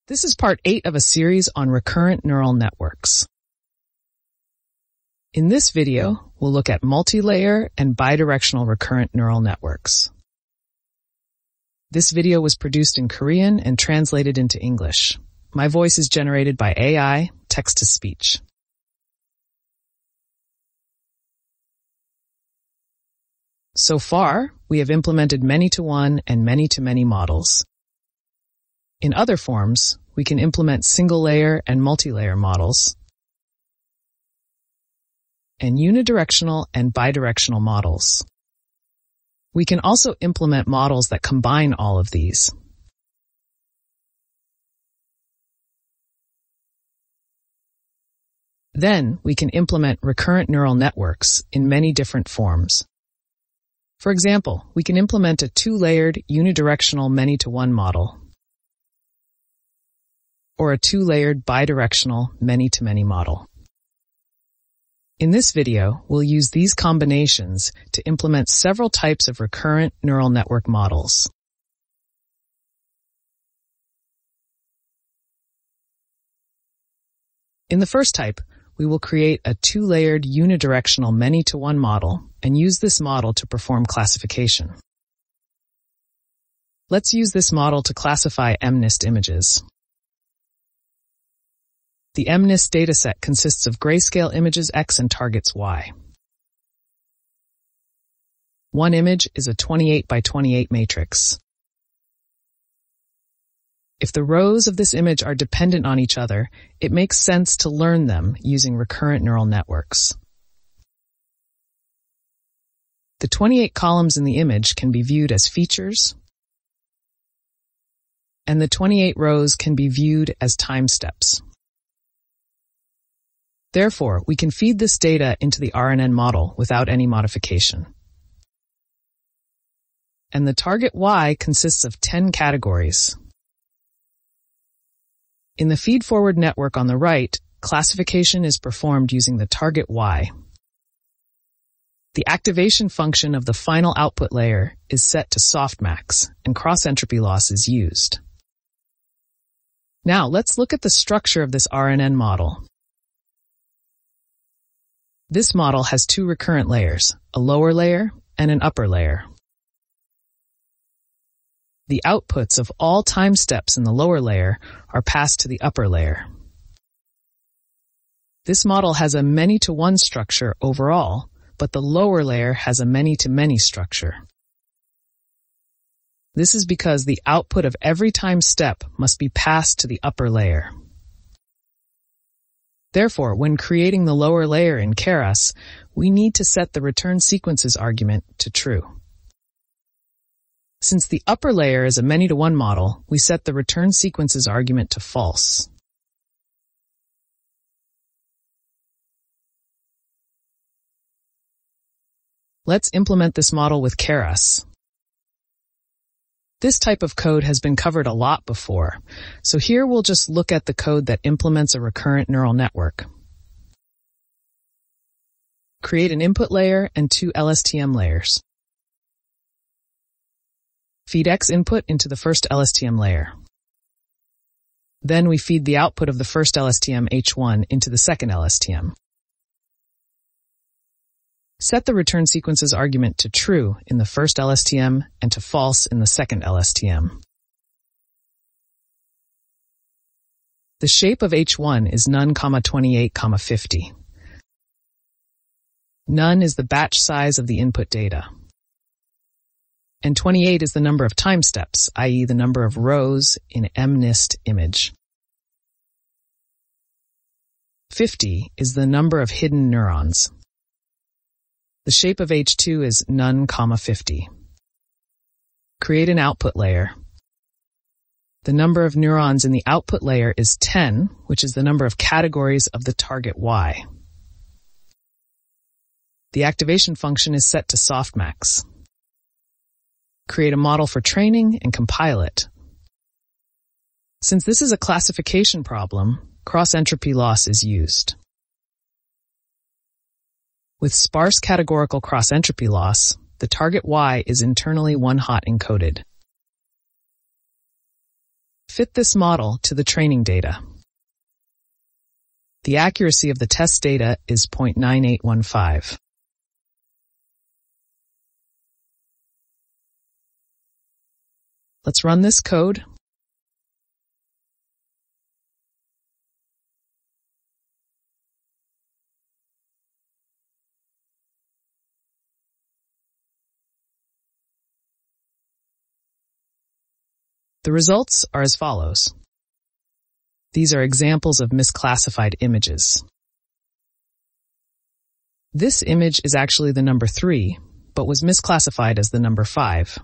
This is part 8 of a series on recurrent neural networks. In this video, we'll look at multi-layer and bidirectional recurrent neural networks. This video was produced in Korean and translated into English. My voice is generated by AI, text-to-speech. So far, we have implemented many-to-one and many-to-many models. In other forms, we can implement single-layer and multi-layer models, and unidirectional and bidirectional models. We can also implement models that combine all of these. Then, we can implement recurrent neural networks in many different forms. For example, we can implement a two-layered unidirectional many-to-one model, or a two-layered bidirectional many-to-many model. In this video, we'll use these combinations to implement several types of recurrent neural network models. In the first type, we will create a two-layered unidirectional many-to-one model and use this model to perform classification. Let's use this model to classify MNIST images. The MNIST dataset consists of grayscale images X and targets Y. One image is a 28 by 28 matrix. If the rows of this image are dependent on each other, it makes sense to learn them using recurrent neural networks. The 28 columns in the image can be viewed as features, and the 28 rows can be viewed as time steps. Therefore, we can feed this data into the RNN model without any modification. And the target Y consists of 10 categories. In the feed-forward network on the right, classification is performed using the target Y. The activation function of the final output layer is set to softmax, and cross-entropy loss is used. Now, let's look at the structure of this RNN model. This model has two recurrent layers, a lower layer and an upper layer. The outputs of all time steps in the lower layer are passed to the upper layer. This model has a many-to-one structure overall, but the lower layer has a many-to-many structure. This is because the output of every time step must be passed to the upper layer. Therefore, when creating the lower layer in Keras, we need to set the return sequences argument to true. Since the upper layer is a many-to-one model, we set the return sequences argument to false. Let's implement this model with Keras. This type of code has been covered a lot before, so here we'll just look at the code that implements a recurrent neural network. Create an input layer and two LSTM layers. Feed X input into the first LSTM layer. Then we feed the output of the first LSTM H1 into the second LSTM. Set the return sequences argument to true in the first LSTM and to false in the second LSTM. The shape of H1 is none, 28, 50. None is the batch size of the input data. And 28 is the number of time steps, i.e. the number of rows in MNIST image. 50 is the number of hidden neurons. The shape of H2 is none, 50. Create an output layer. The number of neurons in the output layer is 10, which is the number of categories of the target Y. The activation function is set to softmax. Create a model for training and compile it. Since this is a classification problem, cross-entropy loss is used. With sparse categorical cross-entropy loss, the target Y is internally one-hot encoded. fit this model to the training data. The accuracy of the test data is 0.9815. Let's run this code. The results are as follows. These are examples of misclassified images. This image is actually the number 3, but was misclassified as the number 5.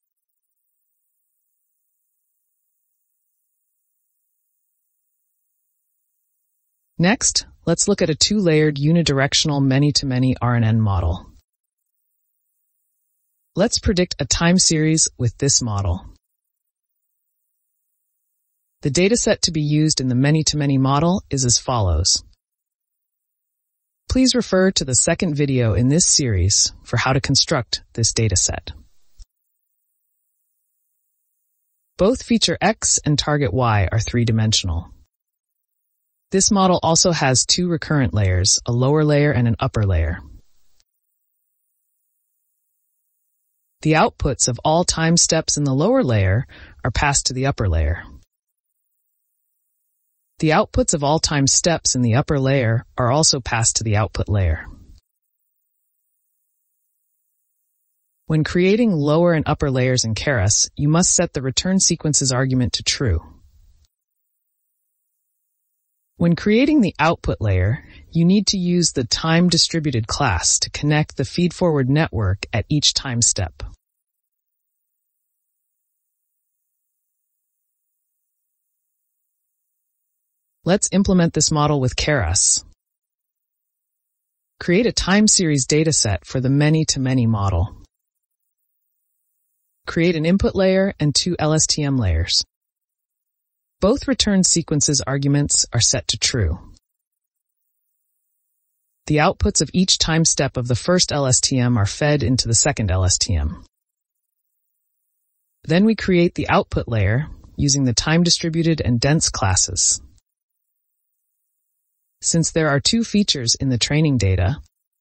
Next, let's look at a two-layered unidirectional many-to-many RNN model. Let's predict a time series with this model. The dataset to be used in the many-to-many model is as follows. Please refer to the second video in this series for how to construct this dataset. Both feature X and target Y are three-dimensional. This model also has two recurrent layers, a lower layer and an upper layer. The outputs of all time steps in the lower layer are passed to the upper layer. The outputs of all time steps in the upper layer are also passed to the output layer. When creating lower and upper layers in Keras, you must set the return sequences argument to true. When creating the output layer, you need to use the time-distributed class to connect the feed-forward network at each time step. Let's implement this model with Keras. Create a time series dataset for the many-to-many model. Create an input layer and two LSTM layers. Both return sequences arguments are set to true. The outputs of each time step of the first LSTM are fed into the second LSTM. Then we create the output layer using the time-distributed and dense classes. Since there are two features in the training data,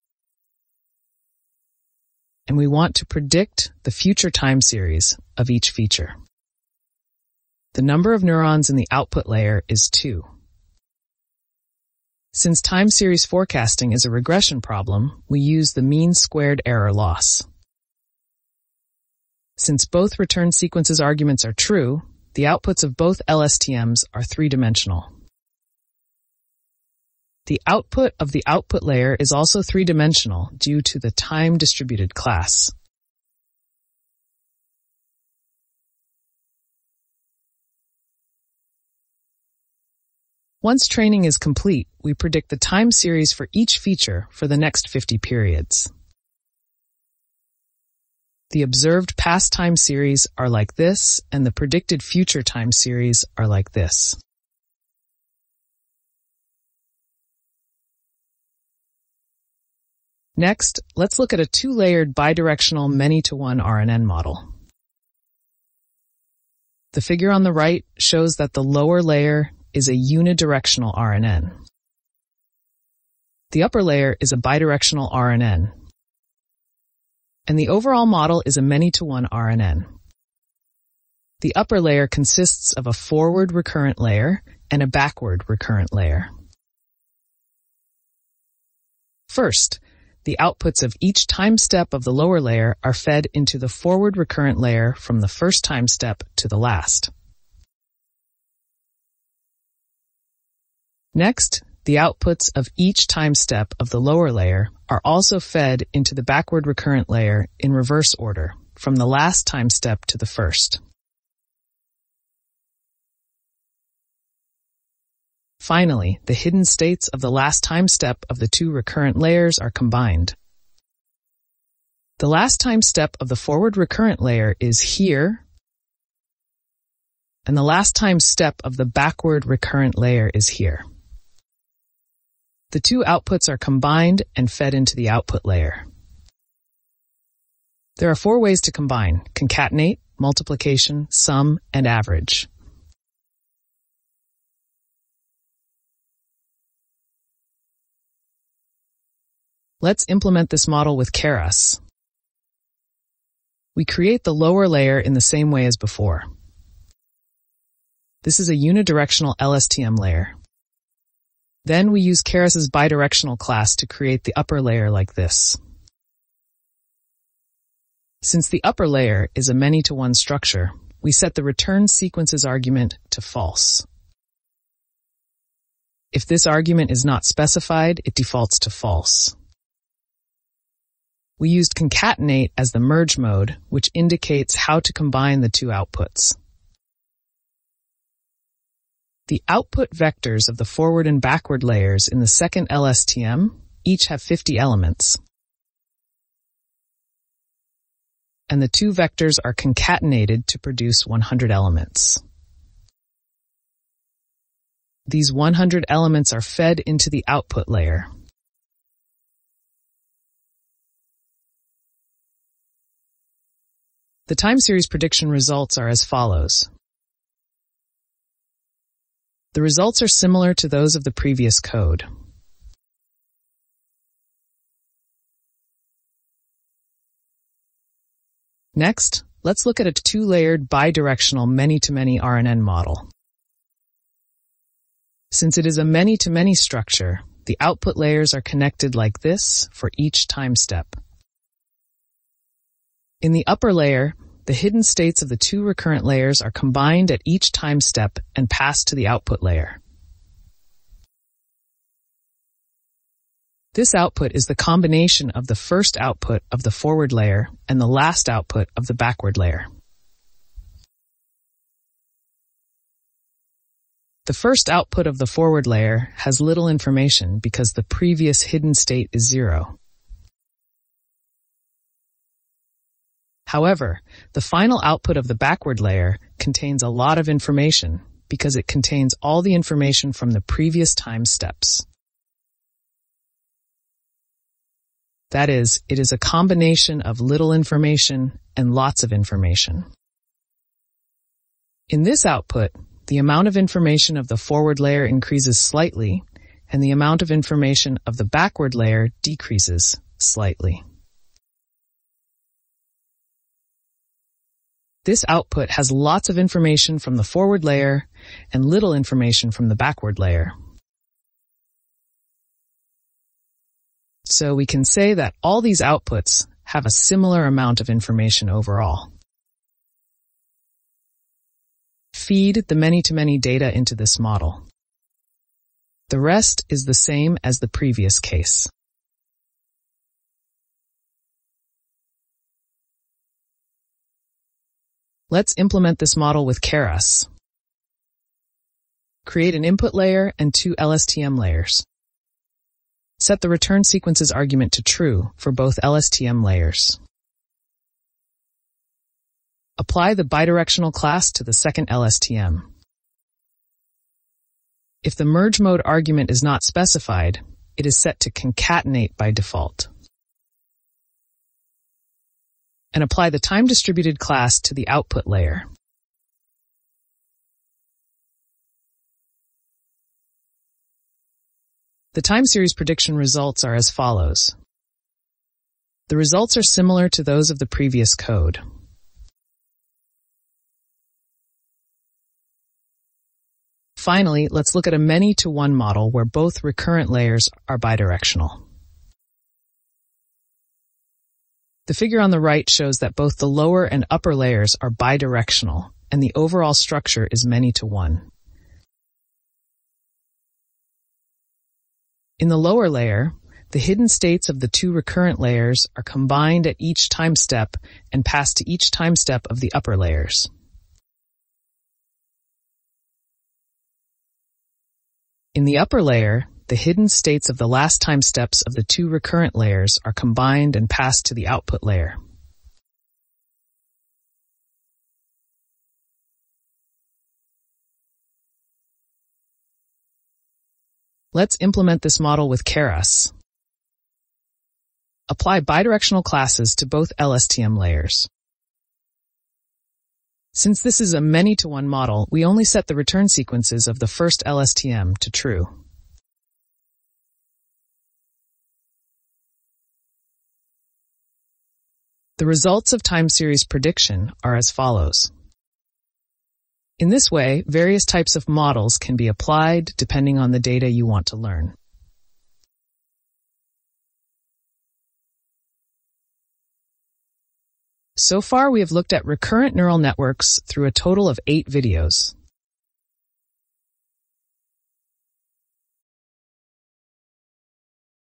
and we want to predict the future time series of each feature. The number of neurons in the output layer is 2. Since time series forecasting is a regression problem, we use the mean squared error loss. Since both return sequences arguments are true, the outputs of both LSTMs are three-dimensional. The output of the output layer is also three-dimensional due to the time-distributed class. Once training is complete, we predict the time series for each feature for the next 50 periods. The observed past time series are like this, and the predicted future time series are like this. Next, let's look at a two-layered bidirectional many-to-one RNN model. The figure on the right shows that the lower layer is a unidirectional RNN. The upper layer is a bidirectional RNN. And the overall model is a many-to-one RNN. The upper layer consists of a forward recurrent layer and a backward recurrent layer. First, the outputs of each time step of the lower layer are fed into the forward recurrent layer from the first time step to the last. Next, the outputs of each time step of the lower layer are also fed into the backward recurrent layer in reverse order, from the last time step to the first. Finally, the hidden states of the last time step of the two recurrent layers are combined. The last time step of the forward recurrent layer is here, and the last time step of the backward recurrent layer is here. The two outputs are combined and fed into the output layer. There are 4 ways to combine: concatenate, multiplication, sum, and average. Let's implement this model with Keras. We create the lower layer in the same way as before. This is a unidirectional LSTM layer. Then we use Keras's bidirectional class to create the upper layer like this. Since the upper layer is a many-to-one structure, we set the return sequences argument to false. If this argument is not specified, it defaults to false. We used concatenate as the merge mode, which indicates how to combine the two outputs. The output vectors of the forward and backward layers in the second LSTM each have 50 elements. And the two vectors are concatenated to produce 100 elements. These 100 elements are fed into the output layer. The time series prediction results are as follows. The results are similar to those of the previous code. Next, let's look at a two-layered bidirectional many-to-many RNN model. Since it is a many-to-many structure, the output layers are connected like this for each time step. In the upper layer, the hidden states of the two recurrent layers are combined at each time step and passed to the output layer. This output is the combination of the first output of the forward layer and the last output of the backward layer. The first output of the forward layer has little information because the previous hidden state is 0. However, the final output of the backward layer contains a lot of information because it contains all the information from the previous time steps. That is, it is a combination of little information and lots of information. In this output, the amount of information of the forward layer increases slightly, and the amount of information of the backward layer decreases slightly. This output has lots of information from the forward layer and little information from the backward layer. So we can say that all these outputs have a similar amount of information overall. Feed the many-to-many data into this model. The rest is the same as the previous case. Let's implement this model with Keras. Create an input layer and two LSTM layers. Set the return sequences argument to true for both LSTM layers. Apply the bidirectional class to the second LSTM. If the merge mode argument is not specified, it is set to concatenate by default. And apply the time-distributed class to the output layer. The time series prediction results are as follows. The results are similar to those of the previous code. Finally, let's look at a many-to-one model where both recurrent layers are bidirectional. The figure on the right shows that both the lower and upper layers are bidirectional, and the overall structure is many-to-one. In the lower layer, the hidden states of the two recurrent layers are combined at each time step and passed to each time step of the upper layers. In the upper layer, the hidden states of the last time steps of the two recurrent layers are combined and passed to the output layer. Let's implement this model with Keras. Apply bidirectional classes to both LSTM layers. Since this is a many-to-one model, we only set the return sequences of the first LSTM to true. The results of time series prediction are as follows. In this way, various types of models can be applied depending on the data you want to learn. So far, we have looked at recurrent neural networks through a total of 8 videos.